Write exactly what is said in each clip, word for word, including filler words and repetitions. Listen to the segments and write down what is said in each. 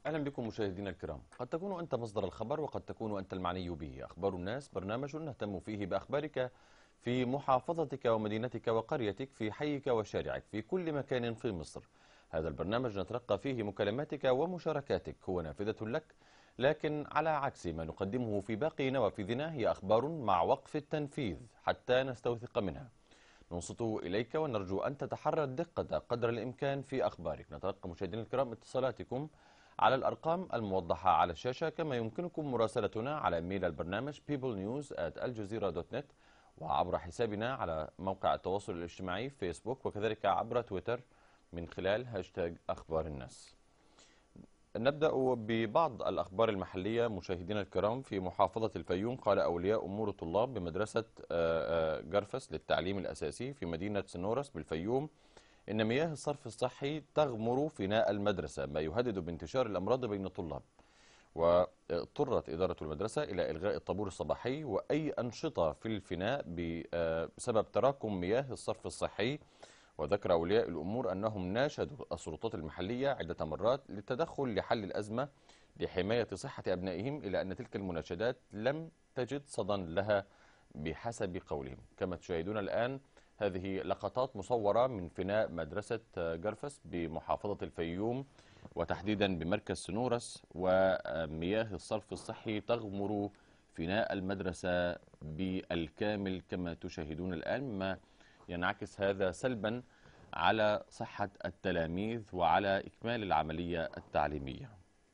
أهلا بكم مشاهدينا الكرام. قد تكون أنت مصدر الخبر وقد تكون أنت المعني به. أخبار الناس برنامج نهتم فيه بأخبارك في محافظتك ومدينتك وقريتك، في حيك وشارعك، في كل مكان في مصر. هذا البرنامج نتلقى فيه مكالماتك ومشاركاتك، هو نافذة لك، لكن على عكس ما نقدمه في باقي نوافذنا هي أخبار مع وقف التنفيذ حتى نستوثق منها. ننصت إليك ونرجو أن تتحرى الدقة قدر الإمكان في أخبارك. نتلقى مشاهدينا الكرام اتصالاتكم على الأرقام الموضحة على الشاشة، كما يمكنكم مراسلتنا على ميل البرنامج بيبل نيوز آت الجزيرة دوت نت، وعبر حسابنا على موقع التواصل الاجتماعي فيسبوك، وكذلك عبر تويتر من خلال هاشتاج أخبار الناس. نبدأ ببعض الأخبار المحلية مشاهدينا الكرام. في محافظة الفيوم قال أولياء أمور الطلاب بمدرسة جرفس للتعليم الأساسي في مدينة سنورس بالفيوم إن مياه الصرف الصحي تغمر فناء المدرسة، ما يهدد بانتشار الأمراض بين الطلاب. واضطرت إدارة المدرسة إلى إلغاء الطابور الصباحي وأي أنشطة في الفناء بسبب تراكم مياه الصرف الصحي. وذكر أولياء الأمور أنهم ناشدوا السلطات المحلية عدة مرات للتدخل لحل الأزمة لحماية صحة أبنائهم، إلى أن تلك المناشدات لم تجد صدى لها بحسب قولهم. كما تشاهدون الآن هذه لقطات مصورة من فناء مدرسة جرفس بمحافظة الفيوم وتحديدا بمركز سنورس، ومياه الصرف الصحي تغمر فناء المدرسة بالكامل كما تشاهدون الآن، مما ينعكس هذا سلبا على صحة التلاميذ وعلى إكمال العملية التعليمية.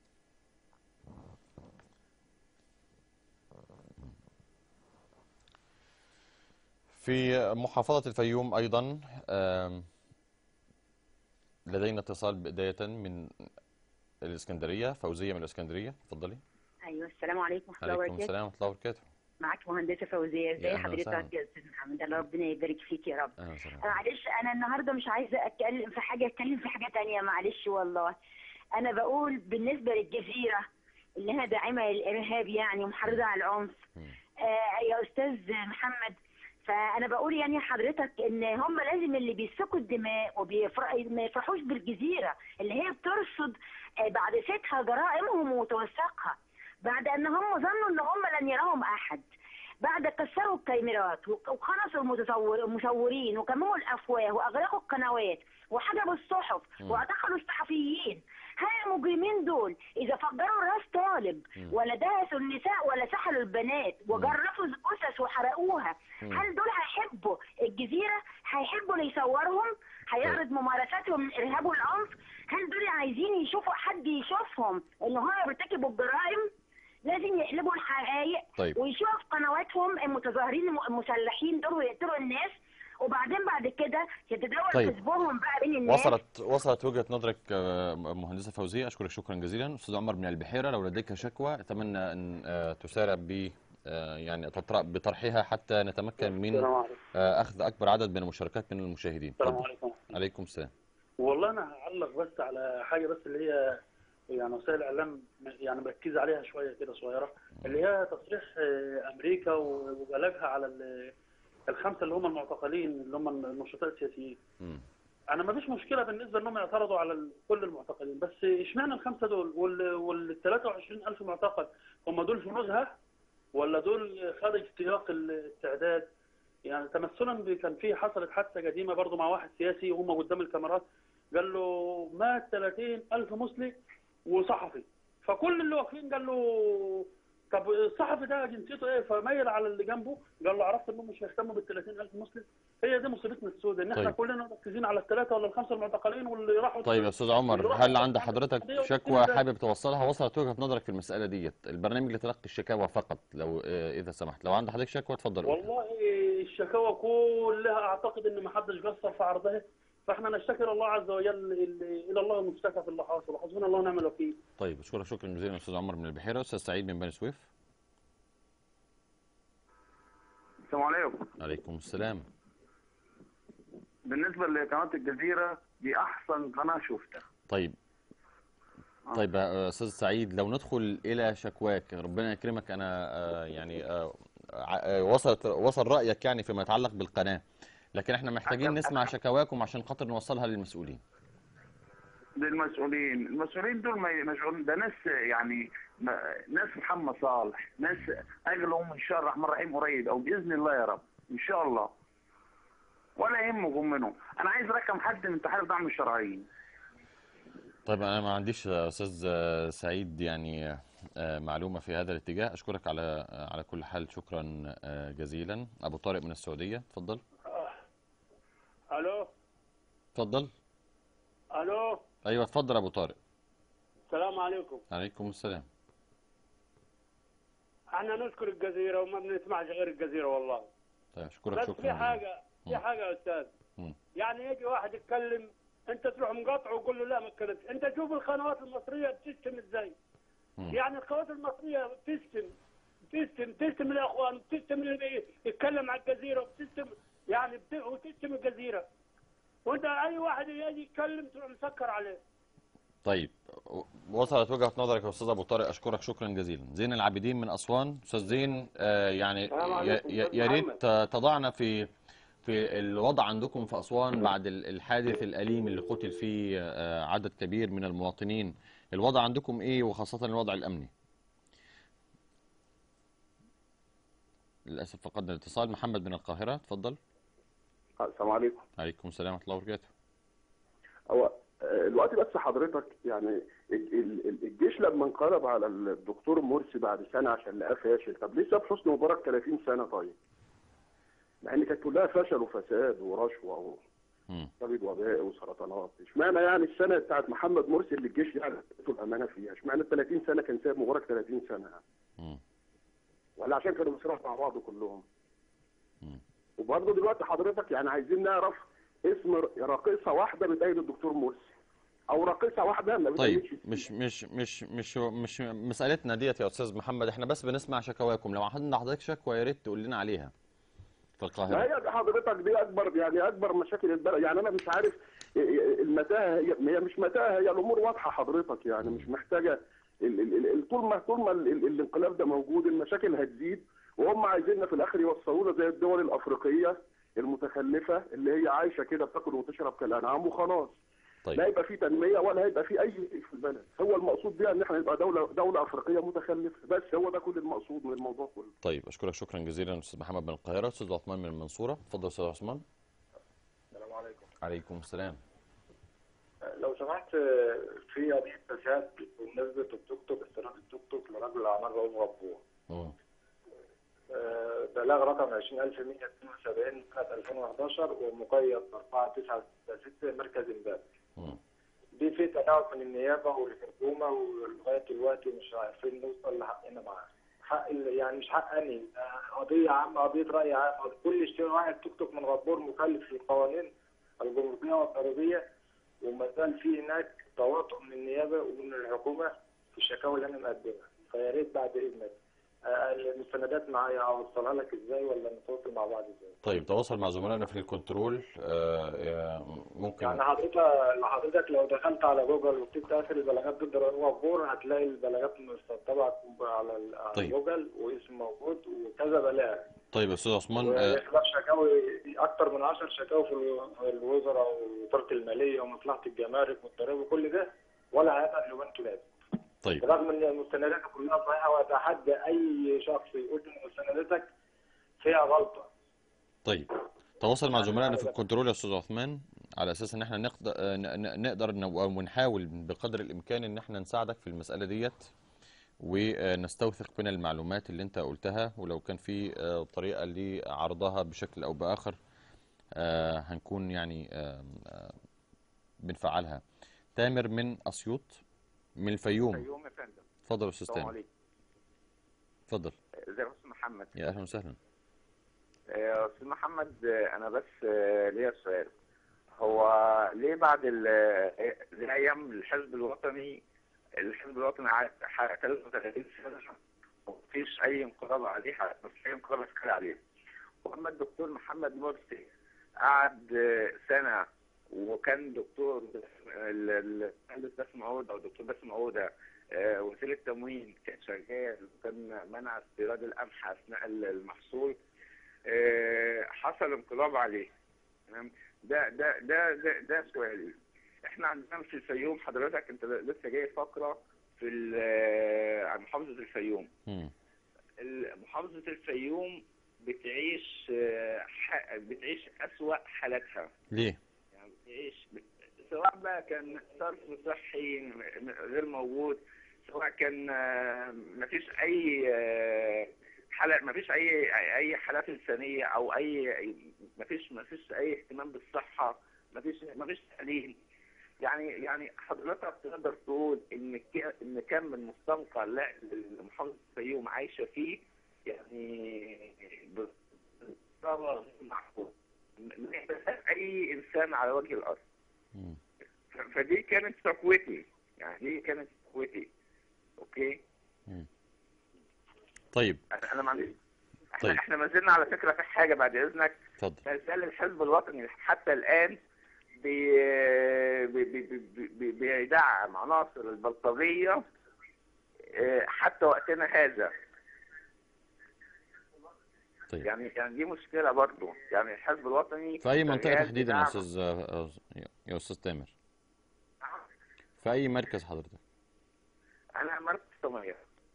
في محافظة الفيوم أيضا لدينا اتصال بداية من الإسكندرية. فوزية من الإسكندرية، تفضلي. ايوه، السلام عليكم ورحمه الله عليكم وبركاته. السلام ورحمة الله وبركاته. معاك مهندسه فوزيه. يا ازي أهلا وسهلا. حضرتك يا استاذ محمد؟ الله ربنا يبارك فيك يا رب. أهلا وسهلا. معلش انا النهارده مش عايزه اتكلم في حاجه، اتكلم في حاجه تانية، معلش والله. انا بقول بالنسبه للجزيره انها داعمه للارهاب يعني ومحرضه على العنف. آه يا استاذ محمد، فانا بقول يعني حضرتك ان هم لازم اللي بيسفكوا الدماء وما يفرحوش بالجزيره اللي هي بترصد آه بعد ستها جرائمهم وتوثقها، بعد ان هم ظنوا ان هم لن يراهم احد، بعد كسروا الكاميرات وخلصوا المتصور المصورين وكمموا الافواه واغلقوا القنوات وحجبوا الصحف واعتقلوا الصحفيين. هل المجرمين دول اذا فجروا راس طالب ولا دهسوا النساء ولا سحلوا البنات وجرفوا الجثث وحرقوها، هل دول هيحبوا الجزيره؟ هيحبوا اللي يصورهم؟ هيعرض ممارساتهم من الارهاب والعنف؟ هل دول عايزين يشوفوا حد يشوفهم ان هم بيرتكبوا الجرائم؟ لازم يقلبوا الحقائق. طيب. ويشوفوا في قنواتهم المتظاهرين المسلحين دول ويقتلوا الناس، وبعدين بعد كده يتداول طيب. كذبهم بقى بين الناس. وصلت وصلت وجهة نظرك مهندسة فوزية، أشكرك شكرا جزيلا. أستاذ عمر من البحيرة، لو لديك شكوى أتمنى أن تسارع ب يعني بطرحها حتى نتمكن من أخذ أكبر عدد من المشاركات من المشاهدين. السلام عليكم. عليكم السلام. والله أنا هعلق بس على حاجة بس اللي هي يعني وسائل الإعلام يعني مركزة عليها شوية كده صغيرة، اللي هي تصريح أمريكا وبلاغها على الخمسة اللي هم المعتقلين اللي هم النشطاء السياسيين. م. أنا ما فيش مشكلة بالنسبة إنهم يعترضوا على كل المعتقلين، بس إشمعنى الخمسة دول وال ثلاثة وعشرين ألف معتقل؟ هم دول في نزهة ولا دول خارج سياق الاستعداد؟ يعني تمثلا كان في حصلت حادثة قديمة برضه مع واحد سياسي وهم قدام الكاميرات قال له مات ثلاثين ألف مسلم وصحفي، فكل اللي واقفين قال له طب الصحفي ده جنسيته ايه؟ فميل على اللي جنبه قال له عرفت انهم مش هيهتموا بال ثلاثين ألف مسلم. هي دي مصيبتنا السوداء، ان احنا طيب. كلنا مركزين على الثلاثه ولا الخمسه المعتقلين واللي راحوا. طيب يا استاذ عمر، هل عند حضرتك شكوى حابب توصلها؟ وصلت وجهة نظرك في المسألة ديت؟ البرنامج لتلقي الشكاوى فقط، لو اذا سمحت، لو عند حضرتك شكوى اتفضل. والله الشكاوى كلها اعتقد ان ما حدش قصر في عرضها، فاحنا نشتكي الله عز وجل الى الله المشتكى في اللي حاصل، وحسبنا الله ونعم الوكيل. طيب اشكرك شكرا جزيلا استاذ عمر من البحيره. استاذ سعيد من بني سويف. السلام عليكم. عليكم السلام. بالنسبه لقناه الجزيره دي احسن قناه شفتها. طيب آه. طيب يا استاذ سعيد، لو ندخل الى شكواك، ربنا يكرمك، انا آه يعني آه وصلت وصل رايك يعني فيما يتعلق بالقناه، لكن احنا محتاجين نسمع شكواكم عشان خاطر نوصلها للمسؤولين. للمسؤولين، المسؤولين دول ما مشغولين، ده ناس يعني ناس محمد صالح، ناس اجلهم ان شاء الله الرحمن الرحيم قريب او باذن الله يا رب ان شاء الله، ولا يهمكم منهم. انا عايز رقم حد من تحالف دعم الشرعيين. طيب انا ما عنديش يا استاذ آه، سعيد يعني آه، معلومه في هذا الاتجاه. اشكرك على آه، على كل حال، شكرا آه، جزيلا. ابو طارق من السعوديه، اتفضل. الو اتفضل. الو ايوه اتفضل ابو طارق. السلام عليكم. عليكم السلام. احنا نشكر الجزيره وما بنسمعش غير الجزيره والله. طيب اشكرك بس شكرا في جزيلا. حاجه في مم. حاجه يا استاذ، مم. يعني يجي واحد يتكلم انت تروح مقاطعه وتقول له لا ما تكلمش. انت شوف القنوات المصريه بتشتم ازاي. مم. يعني القنوات المصريه بتشتم بتشتم بتشتم الاخوان، بتشتم اللي يتكلم على الجزيره، وبتشتم يعني بت... وتشتم الجزيره. وانت اي واحد يجي يتكلم تروح مسكر عليه. طيب وصلت وجهة نظرك يا استاذ ابو طارق، اشكرك شكرا جزيلا. زين العابدين من اسوان. استاذ زين آه يعني السلام يا عليكم يا- أستاذ يا محمد. ريت تضعنا في في الوضع عندكم في اسوان بعد ال- الحادث الاليم اللي قتل فيه آه عدد كبير من المواطنين. الوضع عندكم ايه، وخاصة الوضع الامني؟ للاسف فقدنا الاتصال. محمد من القاهرة، اتفضل. السلام عليكم. عليكم السلام ورحمة الله وبركاته. هو آه، الوقت بس حضرتك يعني ال- ال- الجيش لما انقلب على الدكتور مرسي بعد سنه عشان لقاه فاشل، طب ليه ساب حسني مبارك ثلاثين سنه طيب؟ مع ان كانت كلها فشل وفساد ورشوه مم. وكبد وباء وسرطانات، اشمعنى يعني السنه بتاعت محمد مرسي اللي الجيش يعني ادته الامانه فيها، اشمعنى ال ثلاثين سنه كان ساب مبارك ثلاثين سنه؟ مم. ولا عشان كانوا بيصرفوا مع بعض كلهم؟ مم. وبرضه دلوقتي حضرتك يعني عايزين نعرف اسم راقصه واحده بتأيد الدكتور مرسي، او راقصه واحده ما طيب بتأيدش فيه. مش مش مش مش مش مسألتنا ديت يا استاذ محمد، احنا بس بنسمع شكواكم. لو عندنا حضرتك شكوى يا ريت تقول لنا عليها في ما القاهرة. هي حضرتك دي اكبر يعني اكبر مشاكل البلد، يعني انا مش عارف المتاهه، هي هي مش متاهه، هي الامور واضحه حضرتك، يعني مش محتاجه ال- ال- ال- طول ما طول ما ال- ال- الانقلاب ده موجود المشاكل هتزيد، وهم عايزيننا في الاخر يوصلونا زي الدول الافريقيه المتخلفه اللي هي عايشه كده بتاكل وتشرب كالانعام وخلاص. طيب لا يبقى في تنميه ولا هيبقى في اي شيء في البلد، هو المقصود بيها ان احنا نبقى دوله دوله افريقيه متخلفه، بس هو ده كل المقصود من الموضوع كله. طيب اشكرك شكرا جزيلا استاذ محمد من القاهره. استاذ عثمان من المنصوره، اتفضل استاذ عثمان. السلام عليكم. عليكم السلام. لو سمحت، في قضية فساد بالنسبة للتوك توك، استيراد التوك توك لرجل الأعمال رؤوف غفور. مم. آه، بلاغ رقم عشرين ألف ومئة واثنين وسبعين سنة ألفين وأحد عشر ومقيد أربعة تسعة ستة مركز إمداد. مم. دي في تلاعب من النيابة والحكومة ولغاية دلوقتي مش عارفين نوصل لحقنا معاه. حق ال- يعني مش حق أني، آه، قضية عامة، قضية رأي عام، كل اشتراء واحد توك توك من غفور مخالف للقوانين الجمركية والضريبية، وما زال في هناك تواطؤ من النيابه ومن الحكومه في الشكاوى اللي انا مقدمها. فيا ريت بعد اذنك آه، المستندات معايا اوصلها لك ازاي ولا نتواصل مع بعض ازاي؟ طيب تواصل مع زملائنا في الكنترول. آه آه، ممكن يعني حضرتك حضرتك لو دخلت على جوجل وكتبت اخر البلاغات ضد رؤوف غفور هتلاقي البلاغات مستطبعه على ال- على طيب. جوجل واسم موجود وكذا بلاغ. طيب يا استاذ عثمان. آه وإخلاف شكاوي اكثر من عشر شكاوي في ال- في الوزراء ووزاره الماليه ومصلحه الجمارك والضرائب وكل ده ولا هيبقى له بنت لازم. طيب رغم ان المستندات كلها صحيحه، واتحدى اي شخص يقول ان مستنداتك فيها غلطه. طيب تواصل مع زملائنا في الكنترول يا استاذ عثمان على اساس ان احنا نقدر نقدر نو- ونحاول بقدر الامكان ان احنا نساعدك في المساله ديت، ونستوثق من المعلومات اللي انت قلتها، ولو كان في آه، طريقه لعرضها بشكل او باخر آه، هنكون يعني آه، آه، بنفعلها. تامر من اسيوط من الفيوم، الفيوم يا فندم. اتفضل يا استاذ السلام تامر. عليكم. اتفضل ازيك يا استاذ محمد؟ يا اهلا وسهلا. يا استاذ محمد، آه، انا بس آه، ليا سؤال. هو ليه بعد ال- آه، زي ايام الحزب الوطني الحزب الوطني قعد ثلاثة وثلاثين سنه مفيش اي انقلاب عليه، مفيش اي انقلاب عسكري عليه، واما الدكتور محمد مرسي قعد آه، سنه وكان دكتور ال- ال- المهندس باسم عوده او دكتور باسم عوده آه، وزير التموين كان شغال وكان منع استيراد القمح اثناء المحصول، آه، حصل انقلاب عليه. تمام؟ ده ده ده ده, ده سؤالي. احنا عندنا في الفيوم حضرتك انت لسه جاي فقره في عن محافظه الفيوم. مم. محافظه الفيوم بتعيش بتعيش اسوأ حالاتها. ليه؟ يعني بتعيش سواء بقى كان صرف صحي غير موجود، سواء كان مفيش اي حالة، مفيش اي اي حالات انسانيه او اي مفيش مفيش اي اهتمام بالصحه، مفيش مفيش تعليم. يعني يعني حضرتك تقدر تقول ان ان كم من مستنقع محافظه الفيوم عايشه فيه يعني بصراحه معقول اي انسان على وجه الارض. فدي كانت شكوتي، يعني دي كانت شكوتي. اوكي. مم. طيب انا انا معلش احنا طيب. احنا ما زلنا على فكره في حاجه بعد اذنك. اتفضل. ما زال الحزب الوطني حتى الان بي بي بي بي بيدعم عناصر البلطجيه حتى وقتنا هذا. طيب. يعني يعني دي مشكله برضه، يعني الحزب الوطني في اي منطقه تحديدا يا استاذ يا استاذ تامر؟ في اي مركز حضرتك؟ انا مركز سميه.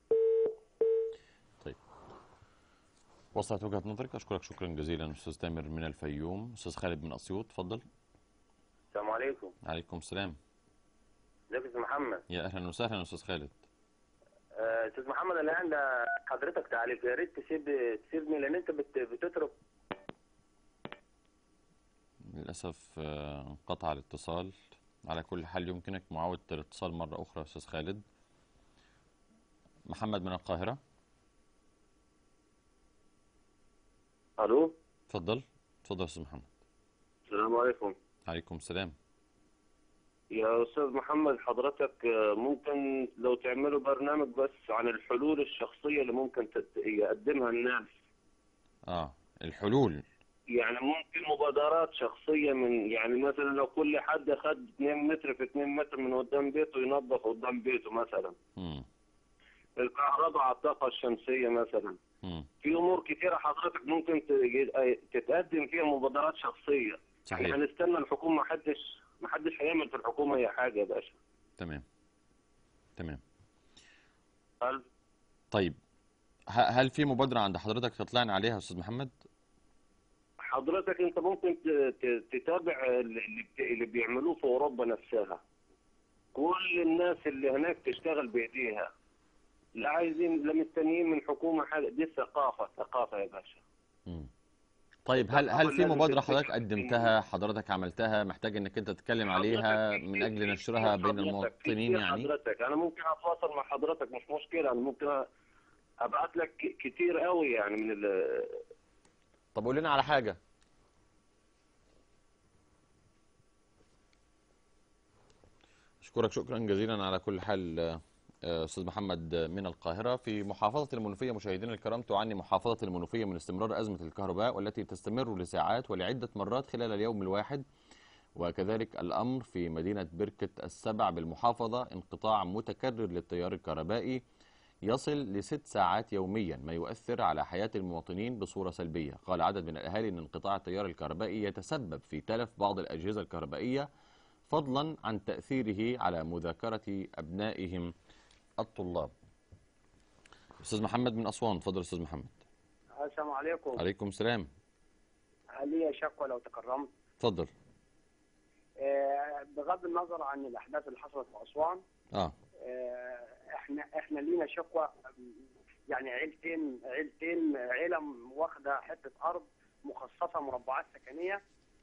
طيب، وصلت وجهه نظرك. اشكرك شكرا جزيلا استاذ تامر من الفيوم. استاذ خالد من اسيوط، اتفضل. السلام عليكم. عليكم السلام. ازيك يا استاذ محمد؟ يا اهلا وسهلا استاذ خالد. استاذ محمد انا عندي حضرتك تعليق، يا ريت تسيب تسيبني لان انت بت... بتترك. للاسف انقطع الاتصال. على كل حال يمكنك معاودة الاتصال مرة أخرى يا أستاذ خالد. محمد من القاهرة. ألو. اتفضل اتفضل يا أستاذ محمد. السلام عليكم. عليكم السلام. يا أستاذ محمد حضرتك ممكن لو تعملوا برنامج بس عن الحلول الشخصية اللي ممكن يقدمها الناس. آه الحلول. يعني ممكن مبادرات شخصية من يعني مثلا لو كل حد أخد اتنين متر في اتنين متر من قدام بيته ينظف قدام بيته مثلا. مم. الكهرباء على الطاقة الشمسية مثلا. مم. في أمور كثيرة حضرتك ممكن تتقدم فيها مبادرات شخصية. صحيح. يعني هنستنى الحكومة، ما حدش ما حدش هيعمل في الحكومة أي حاجة يا باشا. تمام تمام. هل طيب هل في مبادرة عند حضرتك تطلعنا عليها يا أستاذ محمد؟ حضرتك انت ممكن تتابع اللي بيعملوه في اوروبا نفسها. كل الناس اللي هناك تشتغل بايديها، لا عايزين لا مستنيين من حكومه حاجه. دي ثقافه ثقافه يا باشا. امم طيب هل هل في مبادرة حضرتك قدمتها، حضرتك عملتها، محتاج انك انت تتكلم عليها من اجل نشرها بين المواطنين؟ يعني حضرتك انا ممكن اتواصل مع حضرتك، مش مشكله. انا ممكن ابعت لك كتير قوي يعني من ال طب قول لنا على حاجة. أشكرك شكرا جزيلا على كل حال أستاذ محمد من القاهرة. في محافظة المنوفية مشاهدينا الكرام تعاني محافظة المنوفية من استمرار أزمة الكهرباء والتي تستمر لساعات ولعدة مرات خلال اليوم الواحد، وكذلك الأمر في مدينة بركة السبع بالمحافظة. انقطاع متكرر للتيار الكهربائي يصل لست ساعات يوميا، ما يؤثر على حياة المواطنين بصورة سلبية. قال عدد من الأهالي أن انقطاع التيار الكهربائي يتسبب في تلف بعض الأجهزة الكهربائية، فضلا عن تأثيره على مذاكرة أبنائهم الطلاب. أستاذ محمد من أسوان، تفضل أستاذ محمد. السلام عليكم. عليكم السلام. لي شكوى لو تكرمت. تفضل. آه بغض النظر عن الأحداث اللي حصلت في أسوان. آه. آه احنا احنا لينا شكوى، يعني عيلتين عيلتين عيله واخده حته ارض مخصصه مربعات سكنيه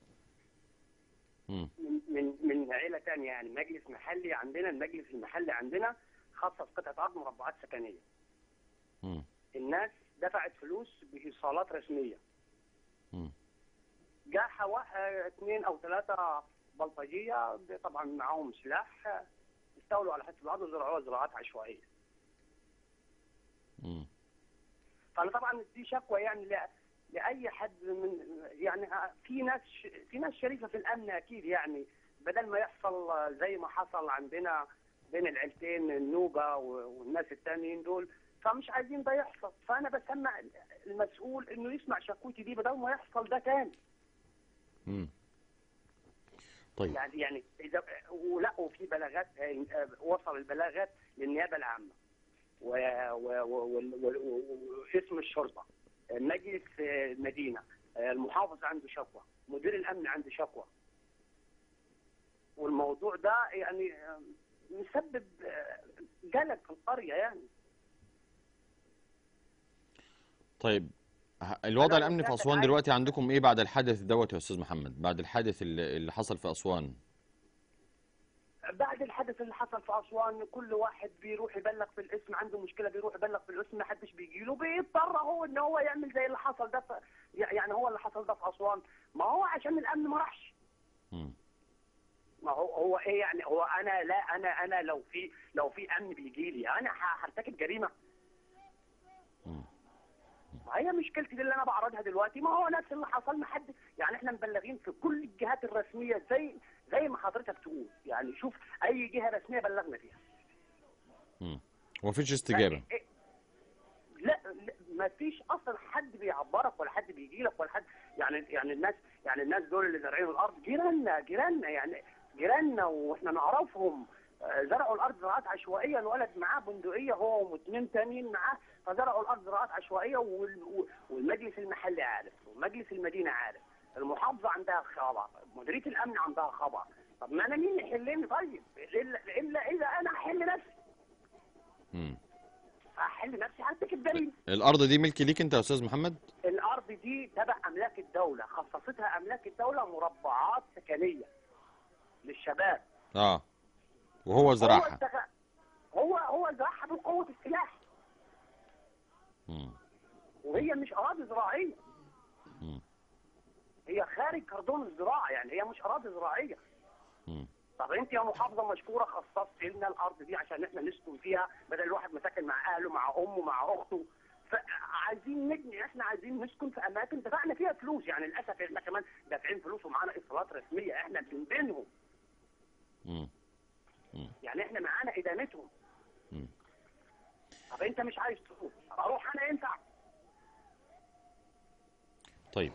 مم. من من من عيله ثانيه، يعني مجلس محلي عندنا، المجلس المحلي عندنا خصص قطعه ارض مربعات سكنيه. مم. الناس دفعت فلوس بايصالات رسميه. مم. جاء اثنين او ثلاثه بلطجيه طبعا معاهم سلاح، استولوا على حته الارض وزرعوها زراعات عشوائيه. امم فانا طبعا دي شكوى يعني لا لاي حد من يعني في ناس في ناس شريفه في الامن اكيد، يعني بدل ما يحصل زي ما حصل عندنا بين العيلتين النوبه والناس الثانيين دول، فمش عايزين ده يحصل. فانا بسمع المسؤول انه يسمع شكوتي دي بدل ما يحصل ده تاني. امم طيب. يعني يعني اذا ولا وفي بلاغات وصل البلاغات للنيابه العامه واسم الشرطه، مجلس المدينه، المحافظ عنده شكوى، مدير الامن عنده شكوى. والموضوع ده يعني مسبب قلق في القريه يعني. طيب الوضع الامني في اسوان دلوقتي عندكم ايه بعد الحادث دوت يا استاذ محمد؟ بعد الحادث اللي اللي حصل في اسوان. بعد الحدث اللي حصل في اسوان كل واحد بيروح يبلغ في الاسم، عنده مشكله بيروح يبلغ في الاسم، ما حدش بيجي له، بيضطر هو ان هو يعمل زي اللي حصل ده في يعني هو اللي حصل ده في اسوان، ما هو عشان الامن ما راحش. ما هو هو ايه يعني؟ هو انا لا انا انا لو في لو في امن بيجي لي انا هرتكب جريمه؟ ما هي مشكلتي دي اللي انا بعرضها دلوقتي، ما هو نفس اللي حصل، ما حد يعني احنا مبلغين في كل الجهات الرسميه زي زي ما حضرتك تقول، يعني شوف اي جهه رسميه بلغنا فيها. امم ومفيش استجابه. إيه؟ لا, لا ما فيش اصلا حد بيعبرك ولا حد بيجي لك ولا حد يعني يعني الناس يعني الناس دول اللي زارعين الارض جيراننا جيراننا يعني جيراننا واحنا نعرفهم، زرعوا الارض زراعات عشوائيه، الولد معاه بندقيه هو واثنين تانيين معاه، فزرعوا الارض زراعات عشوائيه والمجلس المحلي عارف ومجلس المدينه عارف، المحافظه عندها خبر، مديريه الامن عندها خبر، طب ما انا مين يحلني طيب؟ الا الا اذا انا احل نفسي. امم احل نفسي هرتكب جريمه. الارض دي ملك ليك انت يا استاذ محمد؟ الارض دي تبع املاك الدوله، خصصتها املاك الدوله مربعات سكنيه للشباب. اه وهو زرعها. هو هو زرعها بقوه السلاح. امم وهي مش اراضي زراعيه. امم هي خارج كردون الزراعه، يعني هي مش اراضي زراعيه. امم طب انت يا محافظه مشكوره خصصت لنا الارض دي عشان احنا نسكن فيها، بدل الواحد مساكن مع اهله مع امه مع اخته، فعايزين نبني، احنا عايزين نسكن في اماكن دفعنا فيها فلوس، يعني للاسف احنا كمان دافعين فلوس ومعانا ايصالات رسميه احنا بنبينهم. امم يعني احنا معانا ادانتهم. امم طب انت مش عايز تروح، اروح انا ينفع؟ طيب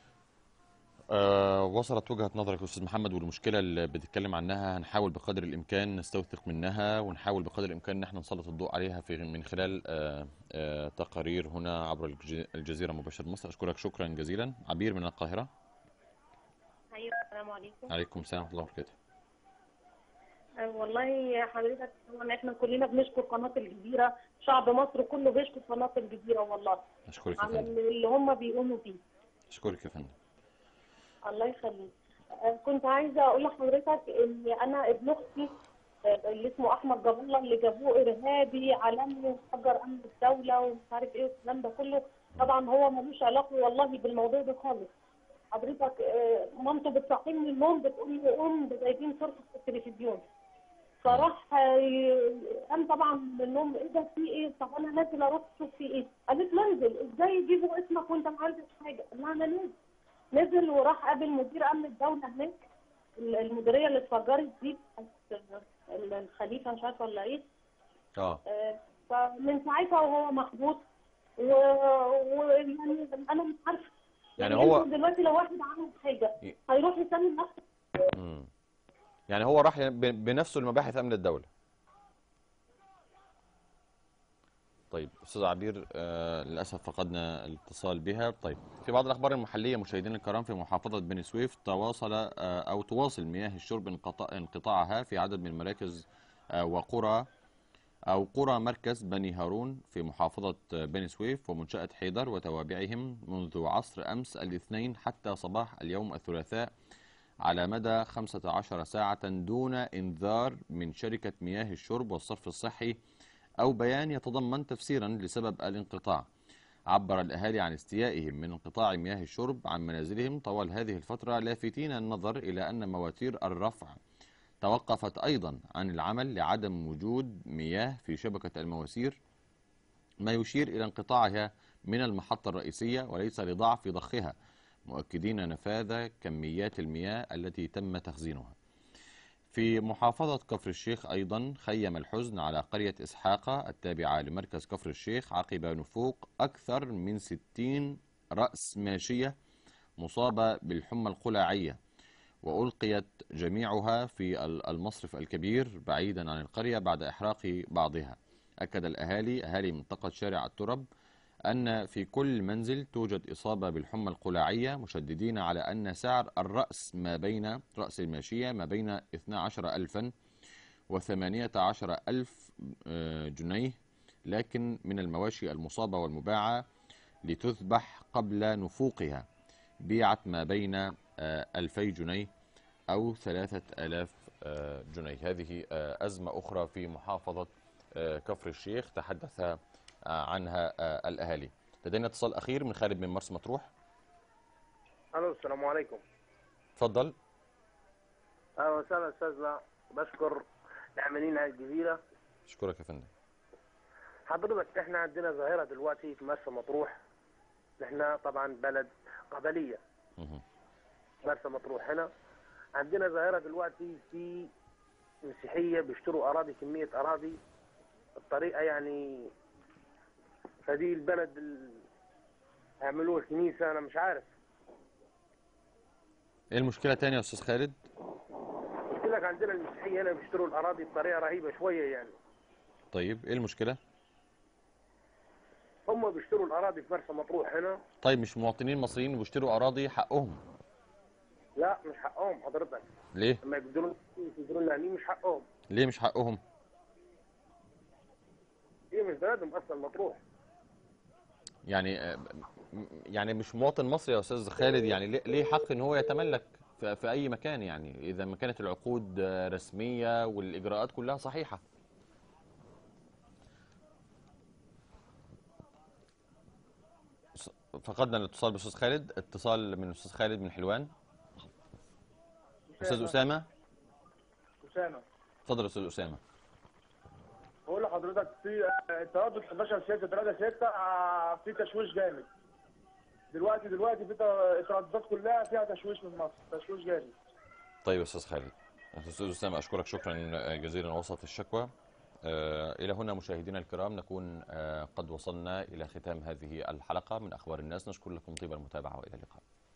أه وصلت وجهة نظرك يا أستاذ محمد، والمشكلة اللي بتتكلم عنها هنحاول بقدر الإمكان نستوثق منها، ونحاول بقدر الإمكان إن احنا نسلط الضوء عليها في من خلال أه أه تقارير هنا عبر الجزيرة مباشر مصر. أشكرك شكرا جزيلا. عبير من القاهرة. أيوة السلام عليكم. عليكم السلام ورحمة الله وبركاته. أه والله حضرتك طبعا احنا كلنا بنشكر قناة الجزيرة، شعب مصر كله بيشكر قناة الجزيرة والله. أشكرك يا على فندم. اللي هم بيقوموا فيه. أشكرك يا فندم. الله يخليك. كنت عايزه اقول لحضرتك ان انا ابن اختي اللي اسمه احمد جاب الله اللي جابوه ارهابي علني وفجر امن الدوله ومش عارف ايه والكلام ده كله، طبعا هو ملوش علاقه والله بالموضوع ده خالص. حضرتك مامته بتصحيه من النوم بتقول له قوم ده جايبين صورته في التلفزيون. فراح قام طبعا من النوم، ايه ده في ايه؟ طب انا نازل اروح اشوف في ايه؟ قالت له انزل، ازاي يجيبوا اسمك وانت ما عندكش حاجه؟ قال لها انا نازل. نزل وراح قابل مدير امن الدوله هناك، المديريه اللي اتفجرت دي الخليفه مش عارفه ولا ايه. اه فمن ساعتها وهو محبوس ويعني و... انا مش عارفه يعني, يعني هو دلوقتي لو واحد عمل حاجه هيروح يسلم نفسه. امم يعني هو راح بنفسه لمباحث امن الدوله. طيب استاذ عبير آه للاسف فقدنا الاتصال بها. طيب في بعض الاخبار المحليه مشاهدينا الكرام، في محافظه بني سويف تواصل آه او تواصل مياه الشرب انقطاع انقطاعها في عدد من المراكز آه وقرى او قرى مركز بني هارون في محافظه بني سويف ومنشاه حيدر وتوابعهم منذ عصر امس الاثنين حتى صباح اليوم الثلاثاء على مدى خمسة عشر ساعة دون انذار من شركه مياه الشرب والصرف الصحي أو بيان يتضمن تفسيرا لسبب الانقطاع. عبر الأهالي عن استيائهم من انقطاع مياه الشرب عن منازلهم طوال هذه الفترة، لافتين النظر إلى أن مواتير الرفع توقفت أيضا عن العمل لعدم وجود مياه في شبكة المواسير، ما يشير إلى انقطاعها من المحطة الرئيسية وليس لضعف ضخها، مؤكدين نفاذ كميات المياه التي تم تخزينها. في محافظة كفر الشيخ أيضا خيم الحزن على قرية إسحاقة التابعة لمركز كفر الشيخ عقب نفوق أكثر من ستين رأس ماشية مصابة بالحمى القلاعية، وألقيت جميعها في المصرف الكبير بعيدا عن القرية بعد إحراق بعضها. أكد الأهالي أهالي منطقة شارع الترب أن في كل منزل توجد إصابة بالحمى القلاعية، مشددين على أن سعر الرأس ما بين رأس الماشية ما بين اثني عشر ألفا وثمانية عشر ألف جنيه، لكن من المواشي المصابة والمباعة لتذبح قبل نفوقها بيعت ما بين ألفي جنيه أو ثلاثة آلاف جنيه. هذه أزمة أخرى في محافظة كفر الشيخ تحدث عنها الأهالي. لدينا اتصال أخير من خالد من مرسى مطروح. الو السلام عليكم. تفضل. اهلا وسهلا استاذنا، بشكر العاملين على الجزيره. اشكرك يا فندم. حضرتك احنا عندنا ظاهره دلوقتي في مرسى مطروح، احنا طبعا بلد قبليه. مرسى مطروح هنا عندنا ظاهره دلوقتي في مسيحيه بيشتروا اراضي، كميه اراضي الطريقه يعني هذه البلد ال... يعملوها كنيسه، انا مش عارف ايه المشكله تاني يا استاذ خالد؟ قلت لك عندنا المسيحيه هنا بيشتروا الاراضي بطريقه رهيبه شويه يعني. طيب ايه المشكله؟ هم بيشتروا الاراضي في مرسى مطروح هنا. طيب مش مواطنين مصريين بيشتروا اراضي حقهم؟ لا مش حقهم حضرتك. ليه؟ لما يقدروا يقدروا لنا مش حقهم. ليه مش حقهم؟ هي مش بلدهم اصلا مطروح. يعني يعني مش مواطن مصري يا استاذ خالد، يعني ليه حق ان هو يتملك في, في اي مكان، يعني اذا ما كانت العقود رسميه والاجراءات كلها صحيحه. فقدنا الاتصال بالاستاذ خالد. اتصال من الاستاذ خالد من حلوان. استاذ اسامه. اسامه اتفضل يا استاذ اسامه. بقول لحضرتك في تردد حداشر ستة ثلاثة ستة في تشويش جامد دلوقتي دلوقتي في الترددات كلها فيها تشويش من مصر، تشويش جامد. طيب يا استاذ خالد. استاذ اسامه اشكرك شكرا جزيلا وسط الشكوى. آه الى هنا مشاهدينا الكرام نكون آه قد وصلنا الى ختام هذه الحلقه من اخبار الناس. نشكر لكم طيب المتابعه والى اللقاء.